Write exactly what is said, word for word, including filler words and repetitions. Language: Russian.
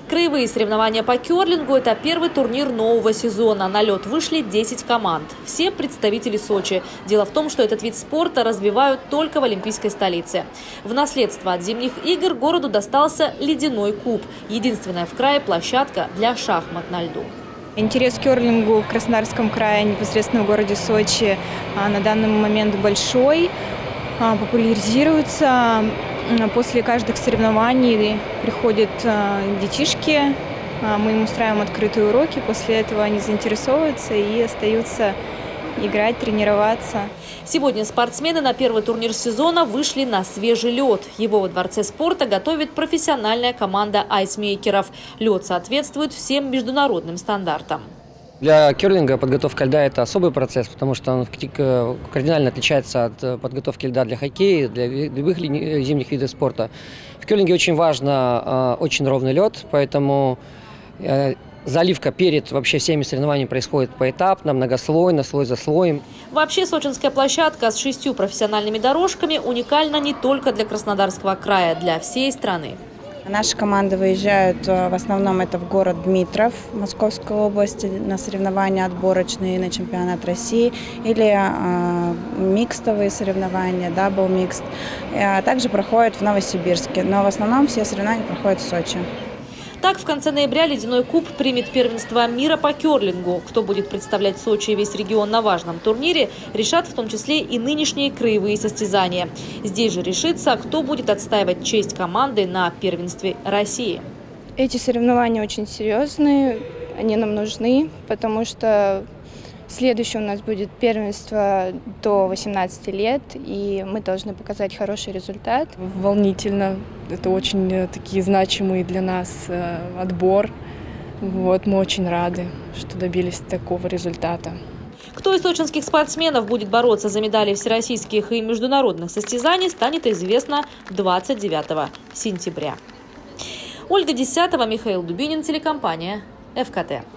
Краевые соревнования по керлингу – это первый турнир нового сезона. На лед вышли десять команд. Все представители Сочи. Дело в том, что этот вид спорта развивают только в Олимпийской столице. В наследство от зимних игр городу достался ледяной куб. Единственная в крае площадка для шахмат на льду. Интерес к керлингу в Краснодарском крае, непосредственно в городе Сочи, на данный момент большой, популяризируется. После каждых соревнований приходят детишки, мы им устраиваем открытые уроки, после этого они заинтересовываются и остаются играть, тренироваться. Сегодня спортсмены на первый турнир сезона вышли на свежий лед. Его во Дворце спорта готовит профессиональная команда айсмейкеров. Лед соответствует всем международным стандартам. Для керлинга подготовка льда – это особый процесс, потому что он кардинально отличается от подготовки льда для хоккея, для любых зимних видов спорта. В керлинге очень важно очень ровный лед, поэтому заливка перед вообще всеми соревнованиями происходит поэтапно, многослойно, слой за слоем. Вообще сочинская площадка с шестью профессиональными дорожками уникальна не только для Краснодарского края, для всей страны. Наши команды выезжают, в основном это в город Дмитров, Московской области, на соревнования отборочные на чемпионат России или э, микстовые соревнования, дабл микст. А также проходят в Новосибирске, но в основном все соревнования проходят в Сочи. Так, в конце ноября ледяной куб примет первенство мира по керлингу. Кто будет представлять Сочи и весь регион на важном турнире, решат в том числе и нынешние краевые состязания. Здесь же решится, кто будет отстаивать честь команды на первенстве России. Эти соревнования очень серьезные, они нам нужны, потому что следующее у нас будет первенство до восемнадцати лет, и мы должны показать хороший результат. Волнительно. Это очень такие значимые для нас отбор. Вот, мы очень рады, что добились такого результата. Кто из сочинских спортсменов будет бороться за медали всероссийских и международных состязаний, станет известно двадцать девятого сентября. Ольга Десятова, Михаил Дубинин, телекомпания эф ка тэ.